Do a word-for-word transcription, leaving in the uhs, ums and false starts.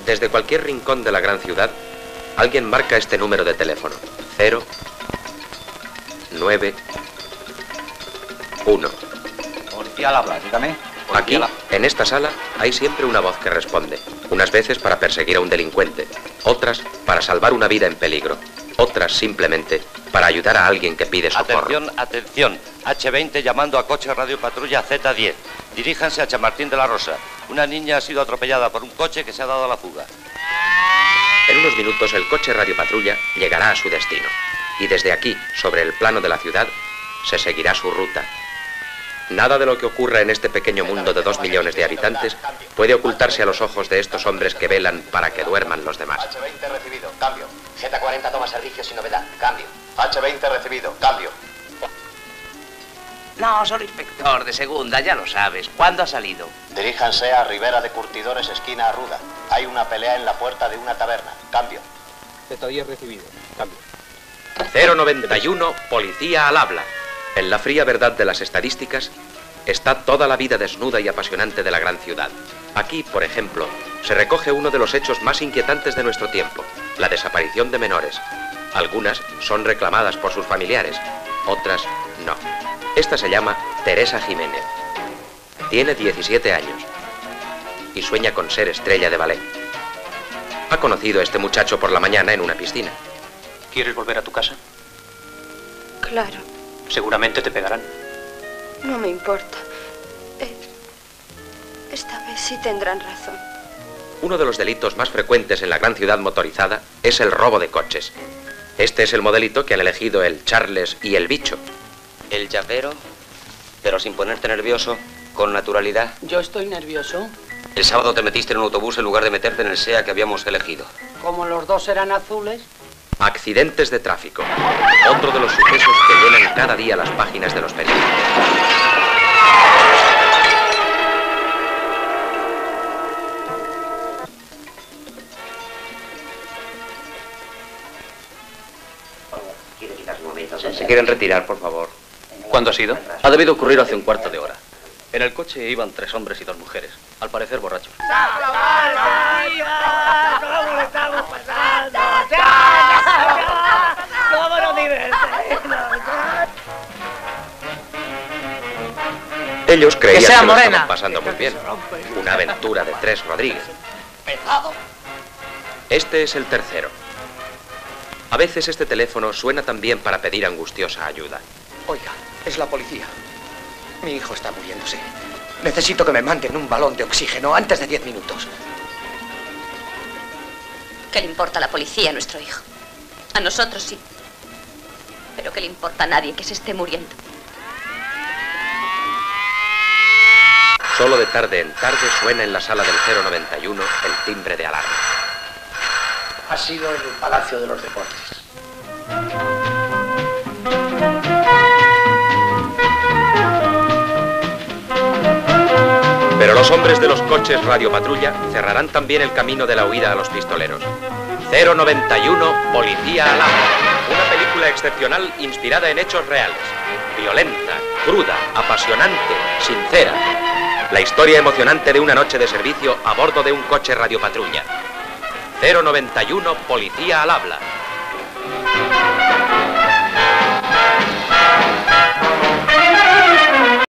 Desde cualquier rincón de la gran ciudad, alguien marca este número de teléfono. cero, nueve, uno. Policía al habla, dígame. Aquí, en esta sala, hay siempre una voz que responde. Unas veces para perseguir a un delincuente, otras para salvar una vida en peligro, otras simplemente para ayudar a alguien que pide socorro. Atención, atención. hache veinte llamando a coche Radio Patrulla zeta diez. Diríjanse a Chamartín de la Rosa. Una niña ha sido atropellada por un coche que se ha dado a la fuga. En unos minutos el coche Radio Patrulla llegará a su destino. Y desde aquí, sobre el plano de la ciudad, se seguirá su ruta. Nada de lo que ocurra en este pequeño mundo de dos millones de habitantes puede ocultarse a los ojos de estos hombres que velan para que duerman los demás. hache veinte recibido, cambio. zeta cuarenta toma servicio sin novedad, cambio. hache veinte recibido, cambio. No, solo inspector de segunda, ya lo sabes. ¿Cuándo ha salido? Diríjanse a Ribera de Curtidores, esquina Arruda. Hay una pelea en la puerta de una taberna, cambio. zeta diez recibido, cambio. cero noventa y uno, policía al habla. En la fría verdad de las estadísticas está toda la vida desnuda y apasionante de la gran ciudad. Aquí, por ejemplo, se recoge uno de los hechos más inquietantes de nuestro tiempo, la desaparición de menores. Algunas son reclamadas por sus familiares, otras no. Esta se llama Teresa Jiménez. Tiene diecisiete años y sueña con ser estrella de ballet. Ha conocido a este muchacho por la mañana en una piscina. ¿Quieres volver a tu casa? Claro. Seguramente te pegarán. No me importa. Eh, esta vez sí tendrán razón. Uno de los delitos más frecuentes en la gran ciudad motorizada es el robo de coches. Este es el modelito que han elegido el Charles y el Bicho. El llavero, pero sin ponerte nervioso, con naturalidad. Yo estoy nervioso. El sábado te metiste en un autobús en lugar de meterte en el SEA que habíamos elegido. Como los dos eran azules. Accidentes de tráfico. Otro de los sucesos que llenan cada día las páginas de los periódicos. ¿Se quieren retirar, por favor? ¿Cuándo ha sido? Ha debido ocurrir hace un cuarto de hora. En el coche iban tres hombres y dos mujeres, al parecer borrachos. ¿Cómo lo estamos pasando? ¿Cómo nos divertimos? Ellos creían que, que, sea lo morena. estaban pasando muy bien. Una aventura de tres Rodríguez. Este es el tercero. A veces este teléfono suena también para pedir angustiosa ayuda. Oiga, es la policía. Mi hijo está muriéndose. Necesito que me manden un balón de oxígeno antes de diez minutos. ¿Qué le importa a la policía a nuestro hijo? A nosotros sí. Pero ¿qué le importa a nadie que se esté muriendo? Solo de tarde en tarde suena en la sala del cero noventa y uno el timbre de alarma. Ha sido en el Palacio de los Deportes. Pero los hombres de los coches Radio Patrulla cerrarán también el camino de la huida a los pistoleros. cero noventa y uno, Policía al habla. Una película excepcional inspirada en hechos reales. Violenta, cruda, apasionante, sincera. La historia emocionante de una noche de servicio a bordo de un coche Radio Patrulla. cero noventa y uno, Policía al habla.